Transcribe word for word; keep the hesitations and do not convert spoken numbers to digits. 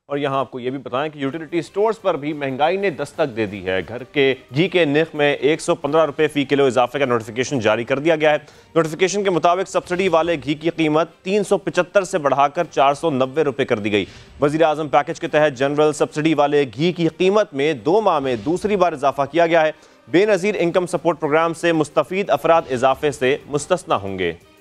और यहाँ आपको ये भी बताएं कि यूटिलिटी स्टोर्स पर भी महंगाई ने दस्तक दे दी है। घर के घी के नर्ख में एक सौ पंद्रह रुपये फी किलो इजाफे का नोटिफिकेशन जारी कर दिया गया है। नोटिफिकेशन के मुताबिक सब्सिडी वाले घी की कीमत तीन सौ पचहत्तर से बढ़ाकर चार सौ नब्बे रुपये कर दी गई। वज़ीर आज़म पैकेज के तहत जनरल सब्सिडी वाले घी की कीमत में दो माह में दूसरी बार इजाफा किया गया है। बेनज़ीर इनकम सपोर्ट प्रोग्राम से मुस्तफ़ीद अफराद इजाफे से मुस्तस्ना होंगे।